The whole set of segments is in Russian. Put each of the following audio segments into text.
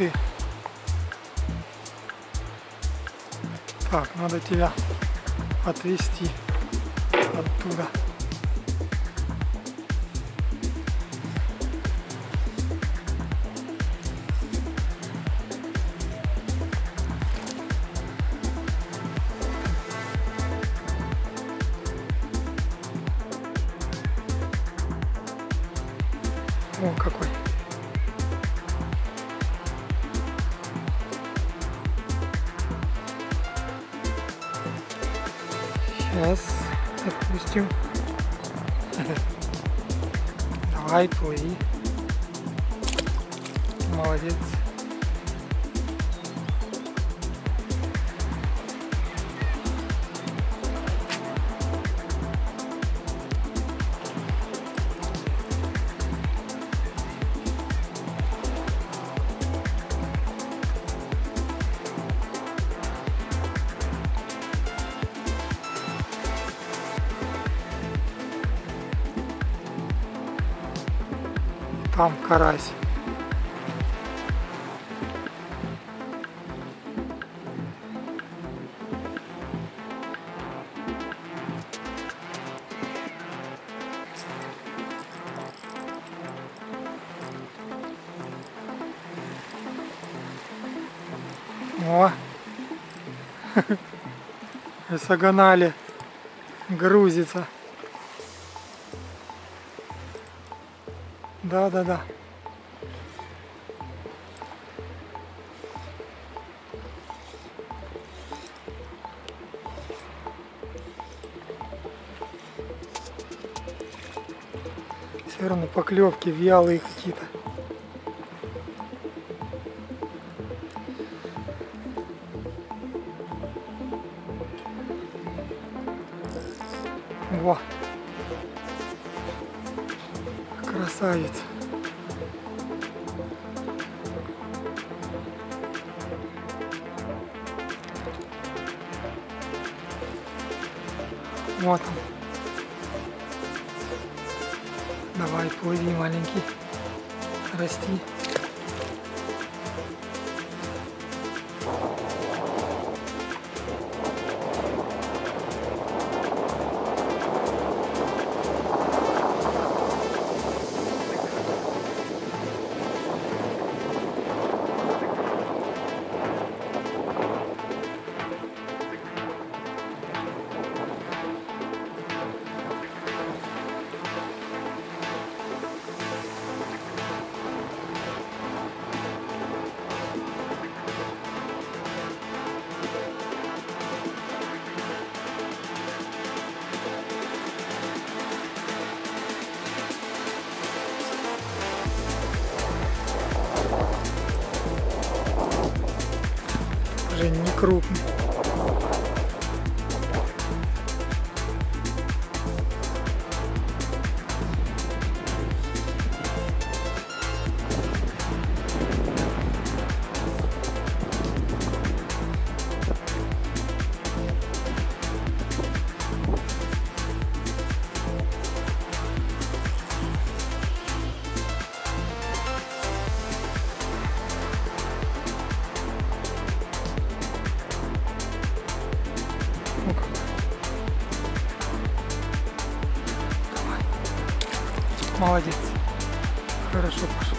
ты. Так, надо тебя отвезти оттуда. О, какой. Сейчас отпустим. Давай, плыви. Молодец. Там карась. О, саганали, грузится. Да. Все равно поклевки вялые какие-то. Во! Красавец! Вот он. Давай, плыви, маленький. Расти. Уже не крупный. Молодец. Хорошо пошел.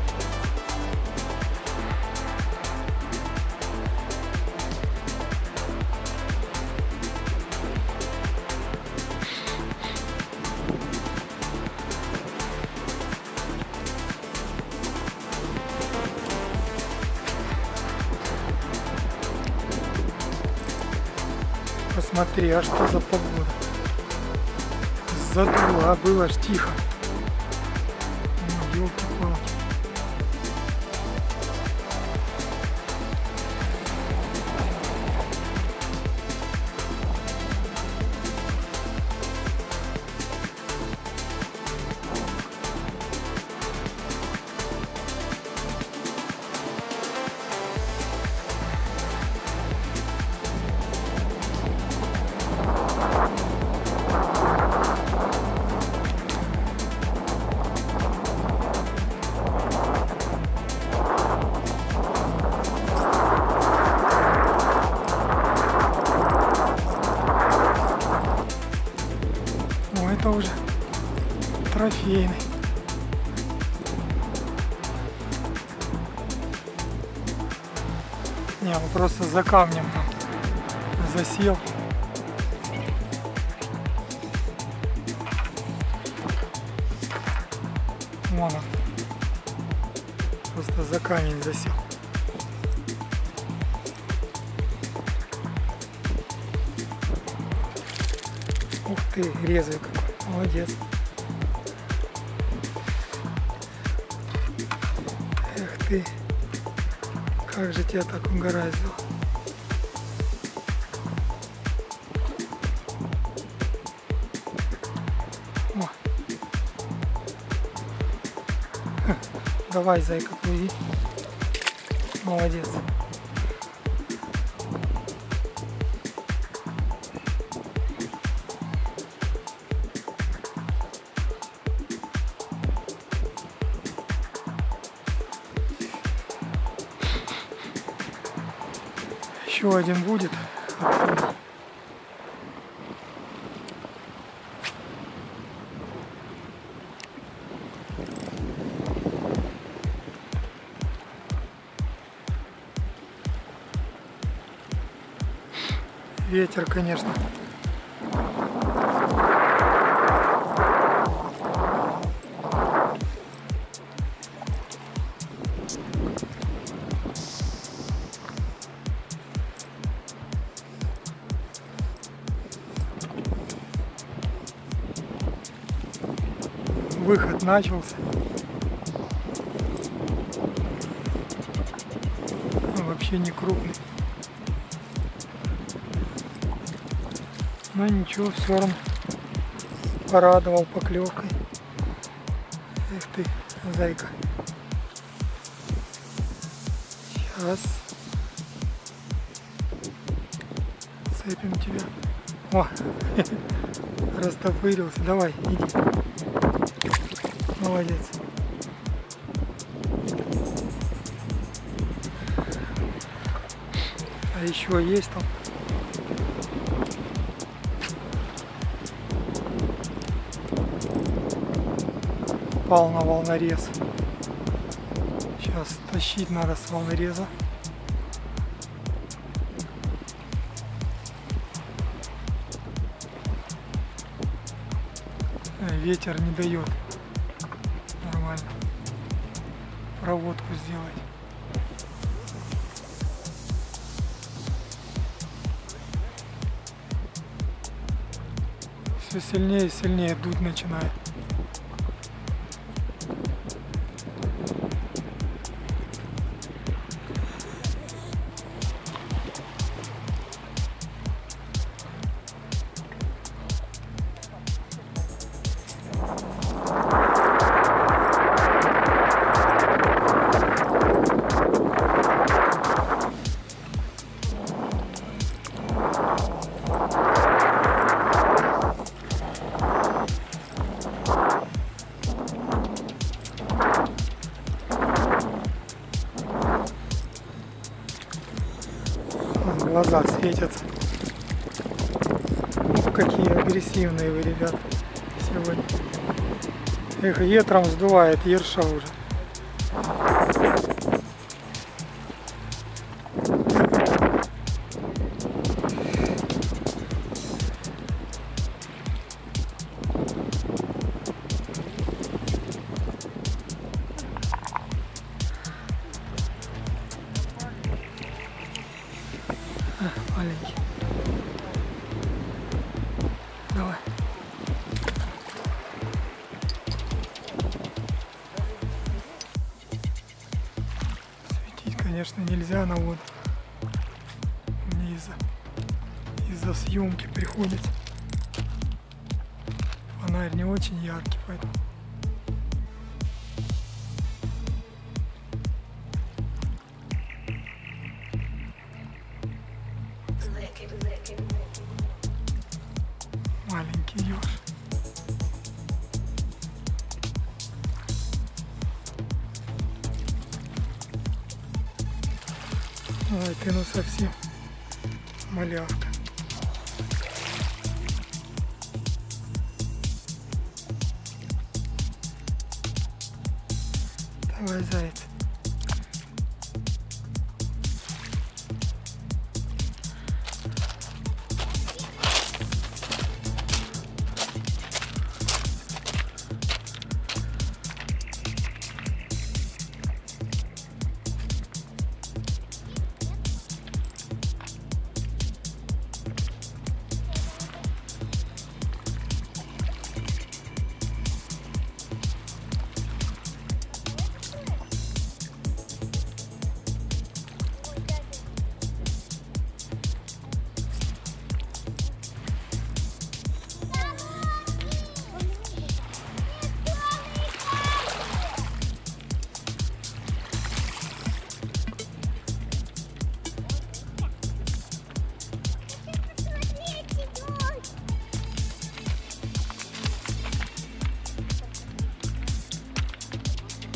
Посмотри, а что за погода? Задуло, а было ж тихо. Ёлки-палки. Не, он просто за камнем там засел. Вон он. Просто за камень засел. Ух ты, резвый какой. Молодец. Эх ты. Как же тебя так угораздило. О. Давай, зайка, плыви. Молодец. Еще один будет. Ветер, конечно. Выход начался. Вообще не крупный. Но ничего, все равно порадовал поклевкой. Эх ты, зайка. Сейчас цепим тебя. О, растопырился. Давай, иди. Молодец. А еще есть там. Попал на волнорез. Сейчас тащить надо с волнореза. Ветер не дает нормально проводку сделать. Все сильнее и сильнее дуть начинает. Глаза светятся. Ух, какие агрессивные вы, ребята, сегодня. Эх, ветром сдувает ерша уже. Маленький. Давай. Светить, конечно, нельзя на воду. Мне из-за съемки приходится. Фонарь не очень яркий, поэтому. Маленький еж. Ой, ты ну совсем малявка. Давай, заяц.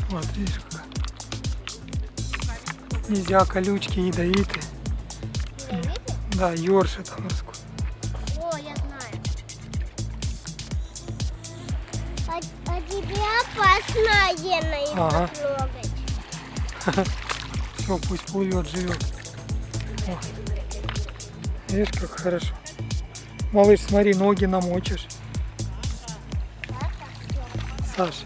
Вот, видишь, какая. Нельзя, колючки ядовитые. Ядовитый? Да, ёршик там морской. О, я знаю. А тебе опасно, Гена, его Ага. трогать. Все, пусть плывет, живет. О. Видишь, как хорошо. Малыш, смотри, ноги намочишь. Саша.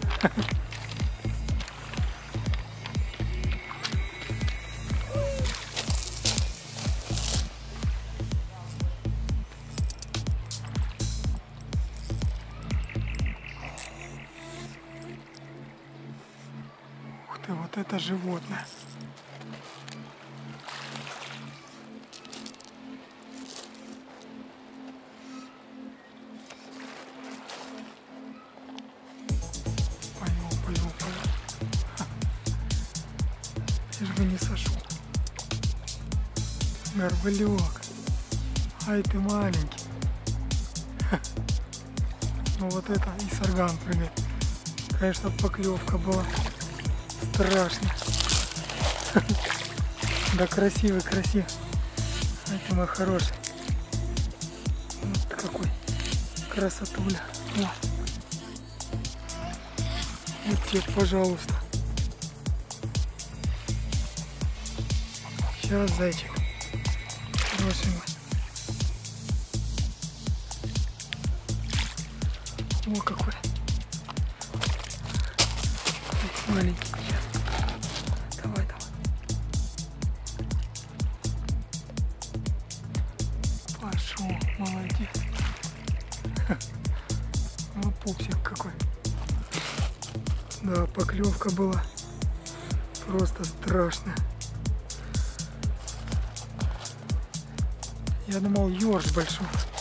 Ух ты, вот это животное. Пойду. Я же не сошел. Горбылек. Ай ты маленький. Ну вот это и сарган прыгает. Конечно, поклевка была страшная. Да красивый. Ай ты мой хороший. Вот какой красотуля. Вот. Вот тебе, пожалуйста. Сейчас, зайчик. Хороший мой. О, какой. Маленький. Сейчас. Давай. Пошел, молодец. Вот пупсик какой. Да, поклевка была просто страшная. Я думал, ёрш большой.